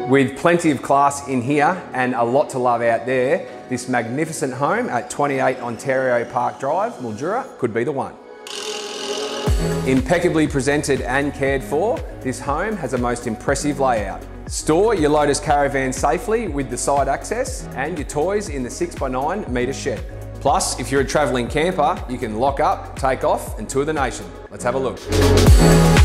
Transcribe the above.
With plenty of class in here and a lot to love out there, this magnificent home at 28 Ontario Park Drive, Mildura, could be the one. Impeccably presented and cared for, this home has a most impressive layout. Store your Lotus caravan safely with the side access and your toys in the 6x9 metre shed. Plus, if you're a travelling camper, you can lock up, take off and tour the nation. Let's have a look.